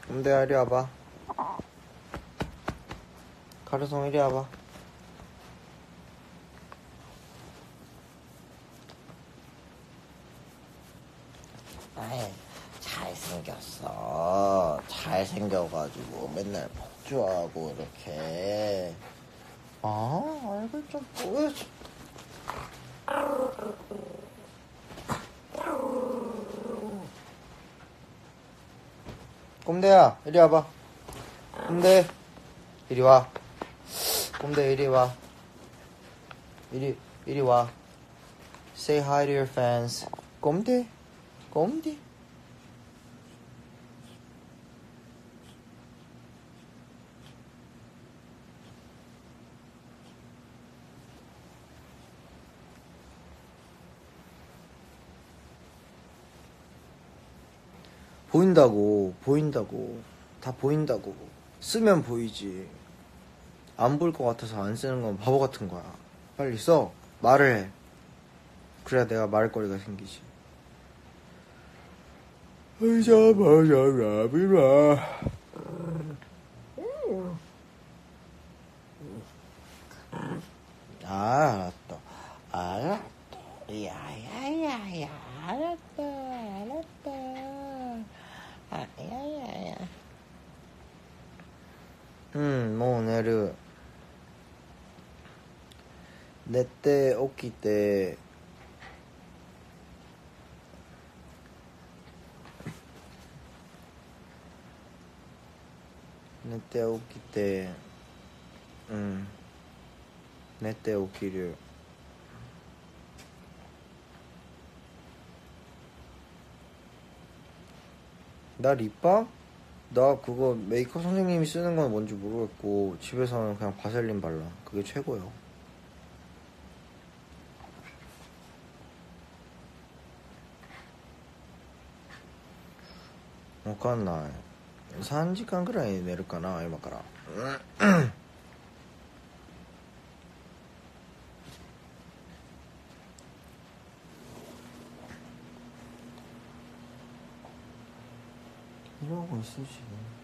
꼼대야 이리 와봐. 가르송 이리 와봐. 아이 잘생겼어. 잘생겨가지고 맨날 폭주하고 이렇게. 얼굴 좀 보여줘. 꼼대야 이리 와봐. 꼼대 이리 와. 꼼대 이리 와. 이리 와. Say hi to your fans. 꼼대 꼼대. 보인다고 다 보인다고. 쓰면 보이지. 안 보일 것 같아서 안 쓰는 건 바보 같은 거야. 빨리 써. 말을 해. 그래야 내가 말거리가 생기지. 알았다. 야야야야. 알았다. 야야야.もう寝る。寝て起きて寝て起きる。나 립밤? 나 그거 메이크업 선생님이 쓰는 건 뭔지 모르겠고 집에서는 그냥 바셀린 발라. 그게 최고예요. 와칸나이. 3時間ぐらい寝るかな今から。이러고 있으시.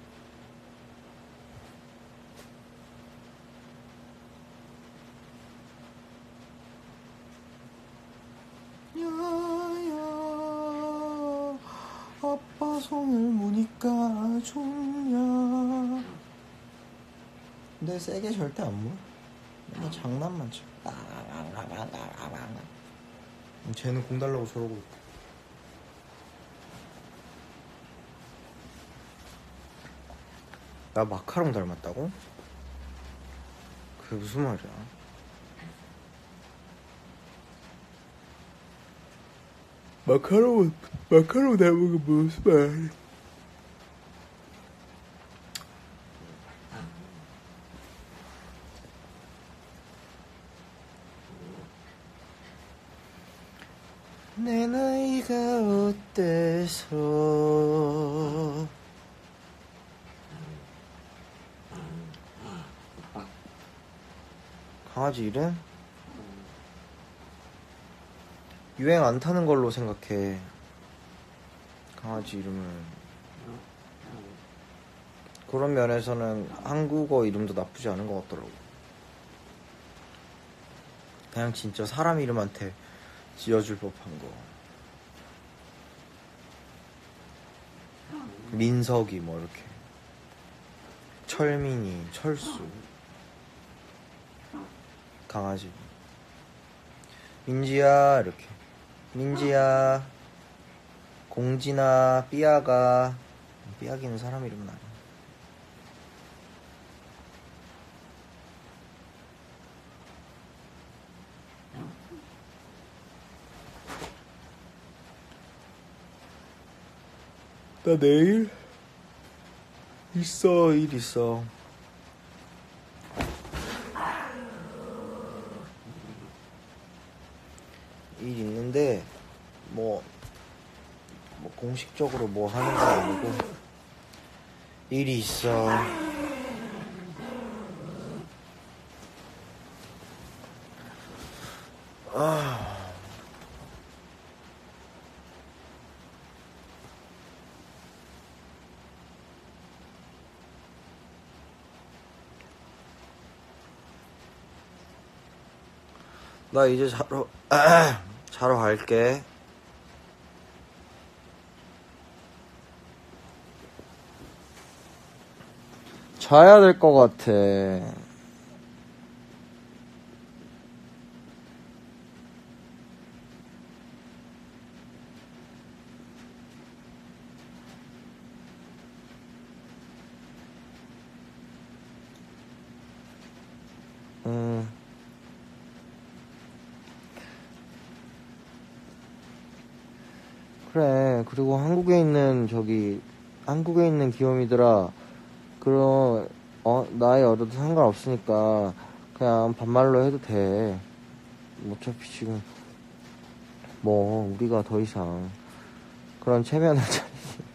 야야 아빠 손을 보니까 좋냐. 근데 세게 절대 안 물. 맨날 장난만 쳐. 쟤는 공 달라고 저러고 있고. 나 마카롱 닮았다고? 그게 무슨 말이야? 마카롱 닮은 게 무슨 말이야? 내 나이가 어때서 강아지 이름? 유행 안 타는 걸로 생각해. 강아지 이름은. 그런 면에서는 한국어 이름도 나쁘지 않은 것 같더라고. 그냥 진짜 사람 이름한테 지어줄 법한 거. 민석이 뭐 이렇게. 철민이, 철수. 강아지. 민지야 이렇게. 민지야. 공진아. 삐아가. 삐아기는 사람 이름은 아니야. 나 내일 있어. 일 있어. 일 있는데 뭐 공식적으로 뭐 하는 건 아니고 일이 있어. 나 이제 자러, 자러 갈게. 자야 될 것 같아. 그래. 그리고 한국에 있는 귀요미들아, 그럼, 나이 어려도 상관없으니까, 그냥 반말로 해도 돼. 어차피 지금, 우리가 더 이상, 그런 체면을 차리지.